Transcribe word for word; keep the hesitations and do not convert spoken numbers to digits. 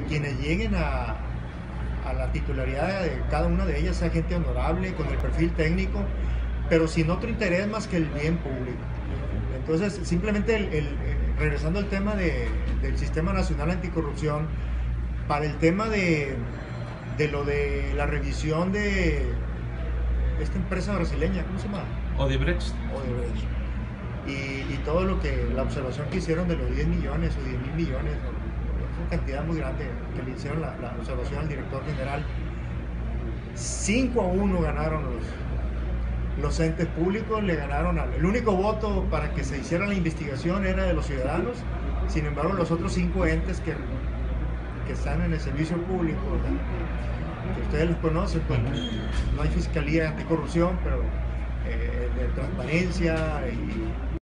quienes lleguen a, a la titularidad de cada una de ellas sea gente honorable, con el perfil técnico, pero sin otro interés más que el bien público. Entonces, simplemente, el, el, regresando al tema de, del Sistema Nacional Anticorrupción, para el tema de, de lo de la revisión de esta empresa brasileña, ¿cómo se llama? Odebrecht. Odebrecht. Y, y todo lo que, la observación que hicieron de los diez millones o diez mil millones, es una cantidad muy grande que le hicieron la, la observación al director general. cinco a uno ganaron los, los entes públicos, le ganaron al, el único voto para que se hiciera la investigación era de los ciudadanos. Sin embargo, los otros cinco entes que, que están en el servicio público, que ustedes los conocen, pues no hay fiscalía anticorrupción, pero eh, de transparencia y